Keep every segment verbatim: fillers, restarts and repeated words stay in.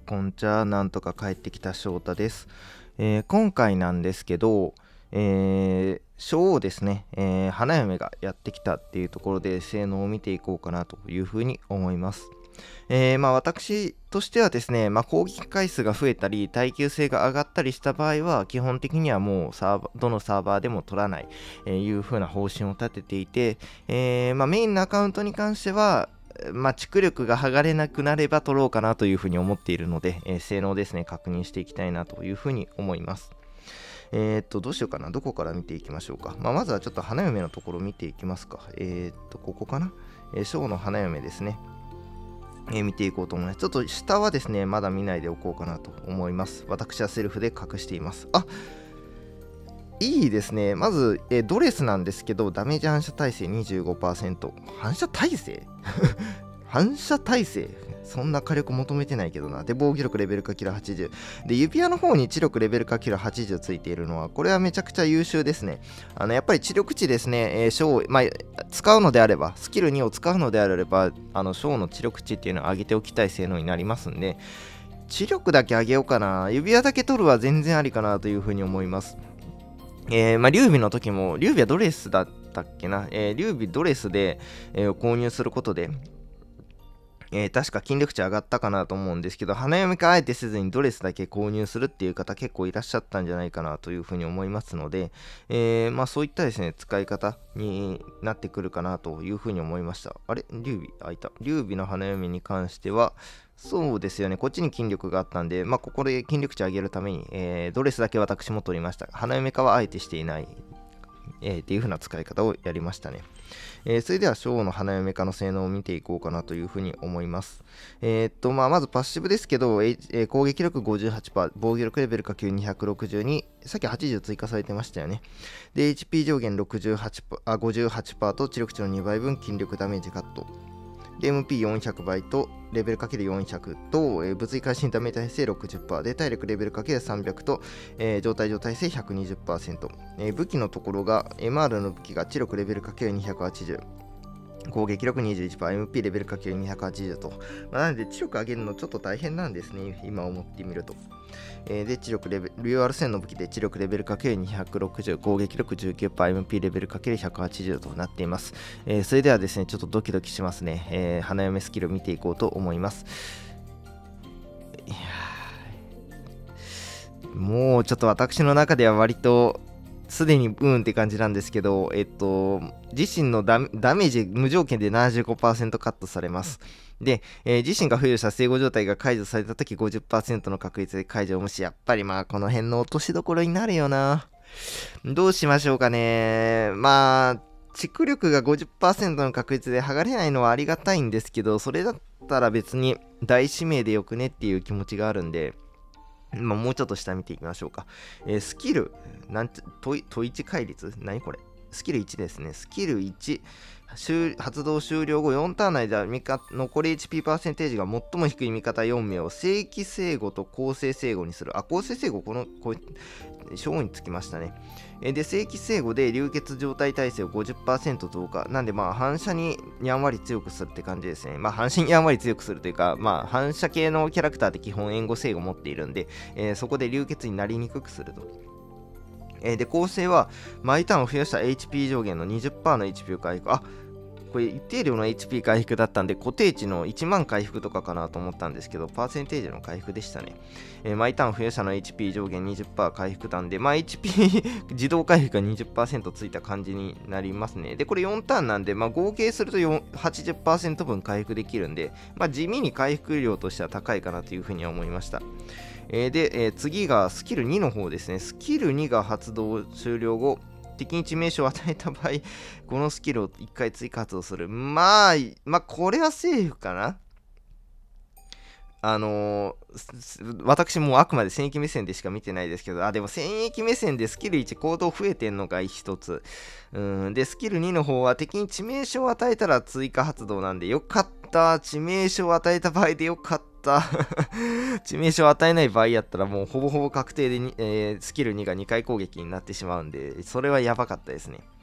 こんちゃ、なんとか帰ってきた翔太です。えー今回なんですけど、えー、シをですね、えー花嫁がやってきたっていうところで性能を見ていこうかなというふうに思います。えーまあ、私としてはですね、まあ、攻撃回数が増えたり、耐久性が上がったりした場合は、基本的にはもうサーバーどのサーバーでも取らない、えーいう風な方針を立てていて、えーまあ、メインのアカウントに関しては、まあ、蓄力が剥がれなくなれば取ろうかなというふうに思っているので、えー性能ですね、確認していきたいなというふうに思います。えー、っと、どうしようかな。どこから見ていきましょうか。まあ、まずはちょっと花嫁のところ見ていきますか。えー、っと、ここかな。えー、ショーの花嫁ですね。えー見ていこうと思います。ちょっと下はですね、まだ見ないでおこうかなと思います。私はセルフで隠しています。あ、いいですね。まず、えードレスなんですけど、ダメージ反射耐性にじゅうごパーセント。反射耐性反射耐性そんな火力求めてないけどな。で、防御力レベル化キラはちじゅう。で、指輪の方に知力レベル化キラはちじゅうついているのは、これはめちゃくちゃ優秀ですね。あの、やっぱり知力値ですね、えー、小、まあ、使うのであれば、スキルにを使うのであれば、あの、小の知力値っていうのを上げておきたい性能になりますんで、知力だけ上げようかな。指輪だけ取るは全然ありかなというふうに思います。えー、まあ、劉備の時も、劉備はドレスだったっけな。えー、劉備ドレスで、えー購入することで、えー確か筋力値上がったかなと思うんですけど、花嫁かあえてせずにドレスだけ購入するっていう方結構いらっしゃったんじゃないかなというふうに思いますので、えーまあそういったですね、使い方になってくるかなというふうに思いました。あれ劉備開いた。劉備の花嫁に関しては、そうですよね、こっちに筋力があったんで、まあここで筋力値上げるために、えードレスだけ私も取りました。花嫁かはあえてしていない、えーっていう風な使い方をやりましたね。えーそれでは、ショーの花嫁化の性能を見ていこうかなというふうに思います。えーっと、まあ、まずパッシブですけど、えーえー攻撃力 ごじゅうはちパーセント、防御力レベル ×にひゃくろくじゅうに、さっきはちじゅう追加されてましたよね。で、エイチピー 上限ろくじゅうはちパーセント、あごじゅうはちパーセントと知力値のにばいぶん筋力ダメージカット。で、エムピーよんひゃく 倍と、レベル ×よんひゃく と、えー物理回心ダメージ耐性 ろくじゅっパーセント で、体力レベル ×さんびゃく と、えー状態状態性 ひゃくにじゅっパーセント。えー武器のところが、エムアール の武器が知力レベル ×にひゃくはちじゅう。攻撃力 にじゅういちパーセント、エムピー レベル ×にひゃくはちじゅう と。まあ、なので、知力上げるのちょっと大変なんですね、今思ってみると。えーで、知力レベル、リューアルせんの武器で知力レベル ×にひゃくろくじゅう、攻撃力 じゅうきゅうパーセント、エムピー レベル ×ひゃくはちじゅう となっています。えーそれではですね、ちょっとドキドキしますね。えー花嫁スキルを見ていこうと思います。いやーもうちょっと私の中では割と、すでにブーンって感じなんですけど、えっと、自身のダメダメージ無条件でななじゅうごパーセントカットされます。で、えー自身が付与した生後状態が解除されたときごじゅっパーセントの確率で解除を無視。やっぱりまあこの辺の落としどころになるよな。どうしましょうかね。まあ、蓄力がごじゅっパーセントの確率で剥がれないのはありがたいんですけど、それだったら別に大指名でよくねっていう気持ちがあるんで、まあ、もうちょっと下見ていきましょうか。えースキル、なんて、問い、問いち倍率何これスキルいちですね。スキルいち、終発動終了後よんターン内では味方残り エイチピー パーセンテージが最も低い味方よん名を正規正誤と公正正誤にする。あ、公正正誤、この、こう、章につきましたね。えーで、正規正誤で流血状態耐性を ごじゅっパーセント 増加。なんで、まあ、反射にやんわり強くするって感じですね。まあ、反射にやんわり強くするというか、まあ、反射系のキャラクターって基本援護正誤を持っているんで、えーそこで流血になりにくくすると。えーで、構成は、毎ターンを増やした エイチピー 上限の にじゅっパーセント の エイチピー を回復。あ、これ一定量の エイチピー 回復だったんで、固定値のいちまん回復とかかなと思ったんですけど、パーセンテージの回復でしたね。えー毎ターン増やしたの エイチピー 上限 にじゅっパーセント 回復なんで、まあ、エイチピー 自動回復が にじゅっパーセント ついた感じになりますね。で、これよんターンなんで、まあ、合計するとよん はちじゅっパーセント 分回復できるんで、まあ、地味に回復量としては高いかなというふうには思いました。えーで、えー次がスキルにの方ですね。スキルにが発動終了後、敵に致命傷を与えた場合、このスキルをいっかい追加発動する。まあ、まあ、これはセーフかな。あのーすす私もあくまで戦役目線でしか見てないですけど、あ、でも戦役目線でスキルいち行動増えてんのが一つ。うん、で、スキルにの方は敵に致命傷を与えたら追加発動なんで、よかった。致命傷を与えた場合でよかった。致命傷を与えない場合やったらもうほぼほぼ確定でに、えースキルにがにかい攻撃になってしまうんで、それはやばかったですね。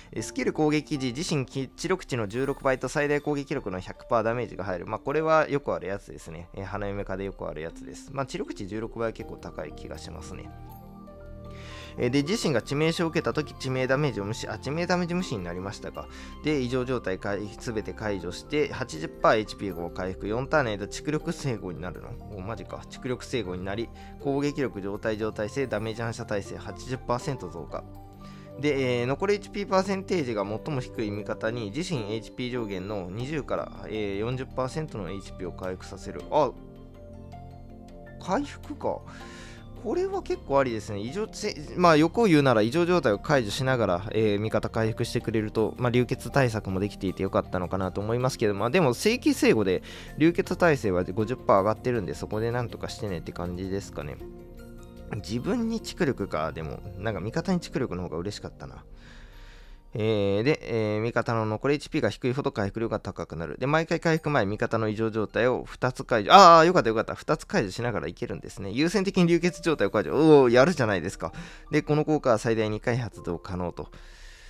スキル攻撃時、自身知力値のじゅうろくばいと最大攻撃力の ひゃくパーセント ダメージが入る。まあ、これはよくあるやつですね。えー、花嫁化でよくあるやつです。まあ、知力値じゅうろくばいは結構高い気がしますね。で、自身が致命傷を受けたとき、致命ダメージを無視、あ、致命ダメージ無視になりましたが、で、異常状態すべて解除して、はちじゅっパーセントエイチピー を回復、よんターンの間、蓄力制御になるの。お、マジか。蓄力制御になり、攻撃力、状態、状態性、ダメージ反射耐性 はちじゅっパーセント 増加。で、えー、残り エイチピー パーセンテージが最も低い味方に、自身 エイチピー 上限のにじゅうから、えー、よんじゅっパーセント の エイチピー を回復させる。あ、回復か。これは結構ありですね。異常まあ、欲を言うなら異常状態を解除しながら、えー、味方回復してくれると、まあ、流血対策もできていてよかったのかなと思いますけど、まあ、でも正規制御で流血耐性は ごじゅっパーセント 上がってるんで、そこでなんとかしてねって感じですかね。自分に蓄力か。でも、なんか味方に蓄力の方が嬉しかったな。えー、で、えー、味方の残り エイチピー が低いほど回復量が高くなる。で、毎回回復前、味方の異常状態をふたつ解除。ああ、よかったよかった。ふたつ解除しながらいけるんですね。優先的に流血状態を解除。おお、やるじゃないですか。で、この効果は最大にかい発動可能と。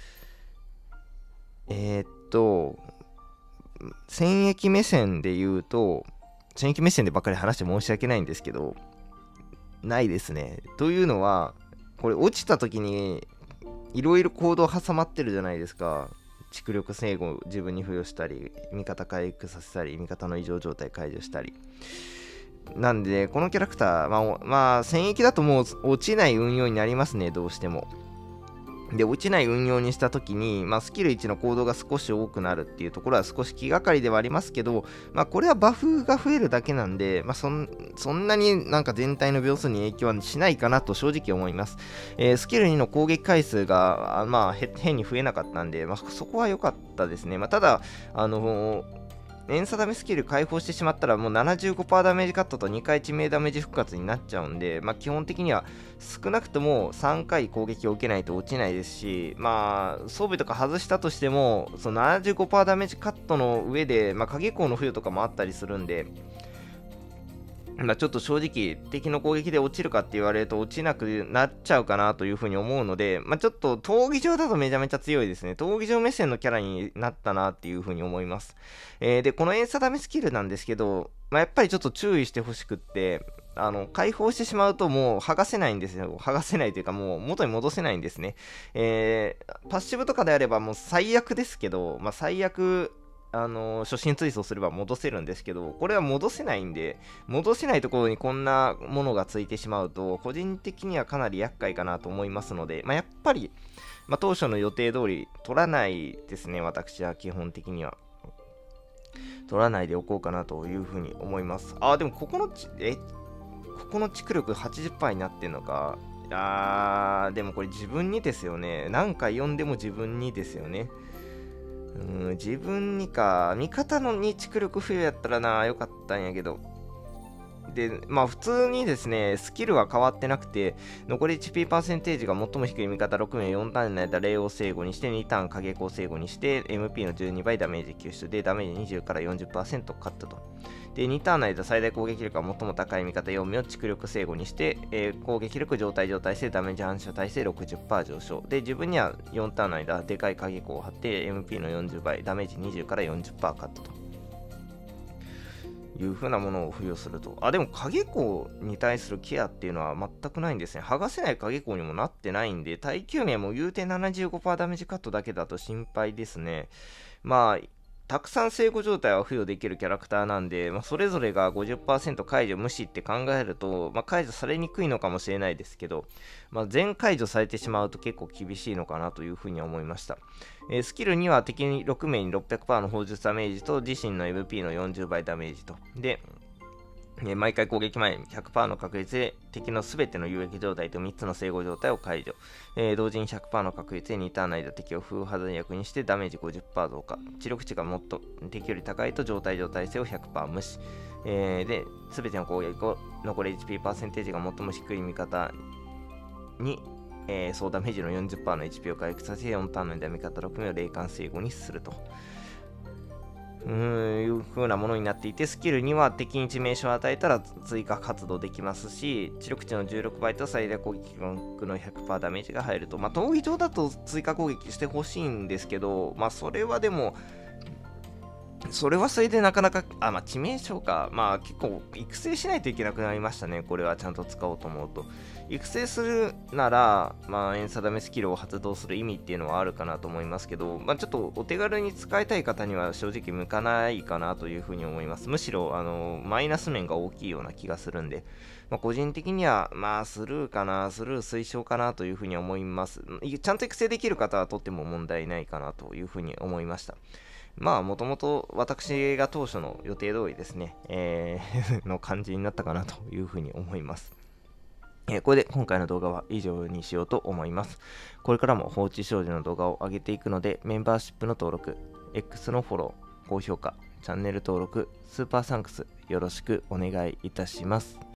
えー、っと、戦役目線で言うと、戦役目線でばっかり話して申し訳ないんですけど、ないですね。というのは、これ落ちた時に、いろいろ行動挟まってるじゃないですか。蓄力制御を自分に付与したり、味方回復させたり、味方の異常状態解除したり。なんで、このキャラクター、まあ、まあ、戦役だともう落ちない運用になりますね、どうしても。で、落ちない運用にしたときに、まあ、スキルいちの行動が少し多くなるっていうところは少し気がかりではありますけど、まあ、これはバフが増えるだけなんで、まあ、そん、そんなになんか全体の秒数に影響はしないかなと正直思います。えー、スキルにの攻撃回数が、あまあ、変に増えなかったんで、まあ、そこは良かったですね。まあ、ただ、あのー、連鎖ダメスキル解放してしまったらもう ななじゅうごパーセント ダメージカットとにかい致命ダメージ復活になっちゃうんで、まあ、基本的には少なくともさんかい攻撃を受けないと落ちないですし、まあ、装備とか外したとしてもその ななじゅうごパーセント ダメージカットの上で、まあ、影光の付与とかもあったりするんで、まあ、ちょっと正直敵の攻撃で落ちるかって言われると落ちなくなっちゃうかなというふうに思うので、まあ、ちょっと闘技場だとめちゃめちゃ強いですね。闘技場目線のキャラになったなっていうふうに思います。えー、で、このエンサダメスキルなんですけど、まあ、やっぱりちょっと注意してほしくって、あの、解放してしまうともう剥がせないんですよ。剥がせないというかもう元に戻せないんですね。えー、パッシブとかであればもう最悪ですけど、まあ、最悪、あの初心追走すれば戻せるんですけど、これは戻せないんで、戻せないところにこんなものがついてしまうと、個人的にはかなり厄介かなと思いますので、まあ、やっぱり、まあ、当初の予定通り取らないですね、私は基本的には。取らないでおこうかなというふうに思います。あ、でもここのち、え、ここの蓄力 はちじゅっパーセント になってんのか。あー、でもこれ自分にですよね。何回読んでも自分にですよね。うん、自分にか、味方のに蓄力付与やったらな、よかったんやけど。で、まあ普通にですね、スキルは変わってなくて、残り エイチピー パーセンテージが最も低い味方ろく名よんターンの間、霊王制御にして、にターン影光制御にして、エムピー のじゅうにばいダメージ吸収で、ダメージにじゅうから よんじゅっパーセント カットと。で、にターンの間、最大攻撃力が最も高い味方よん名を蓄力制御にして、えー、攻撃力、状態、状態性、ダメージ反射耐性 ろくじゅっパーセント 上昇。で、自分にはよんターンの間、でかい影光を貼って、エムピー のよんじゅうばい、ダメージにじゅうから よんじゅっパーセント カットと。いう風なものを付与すると。あ、でも影光に対するケアっていうのは全くないんですね。剥がせない影光にもなってないんで、耐久面も言うて ななじゅうごパーセント ダメージカットだけだと心配ですね。まあ、たくさん成功状態は付与できるキャラクターなんで、まあ、それぞれが ごじゅっパーセント 解除無視って考えると、まあ、解除されにくいのかもしれないですけど、まあ、全解除されてしまうと結構厳しいのかなというふうに思いました。えー、スキルには敵ろく名に ろっぴゃくパーセント の砲術ダメージと自身の エムピー のよんじゅうばいダメージと。で、えー、毎回攻撃前 ひゃくパーセント の確率で敵のすべての有益状態とみっつの整合状態を解除。えー、同時に ひゃくパーセント の確率でにターン内で敵を風肌役にしてダメージ ごじゅっパーセント 増加。知力値がもっと敵より高いと状態状態性を ひゃくパーセント 無視。えー、で、すべての攻撃を残り エイチピー パーセンテージが最も低い味方に、えー、総ダメージの よんじゅっパーセント の エイチピー を回復させ、よんターンのダメ方ろく名を霊感制御にすると。ううーんいう風なものになっていて、スキルには敵に致命傷を与えたら追加発動できますし、知力値のじゅうろくばいと最大攻撃力の ひゃくパーセント ダメージが入ると。まあ、闘技場だと追加攻撃してほしいんですけど、まあ、それはでも、それはそれでなかなか、あ、まあ、致命傷か。まあ、結構、育成しないといけなくなりましたね。これはちゃんと使おうと思うと。育成するなら、まあ、エン定めスキルを発動する意味っていうのはあるかなと思いますけど、まあ、ちょっとお手軽に使いたい方には正直向かないかなというふうに思います。むしろ、あの、マイナス面が大きいような気がするんで、まあ、個人的には、まあ、スルーかな、スルー推奨かなというふうに思います。ちゃんと育成できる方はとっても問題ないかなというふうに思いました。まあ、もともと私が当初の予定通りですね、えーの感じになったかなというふうに思います。えーこれで今回の動画は以上にしようと思います。これからも放置少女の動画を上げていくので、メンバーシップの登録、X のフォロー、高評価、チャンネル登録、スーパーサンクスよろしくお願いいたします。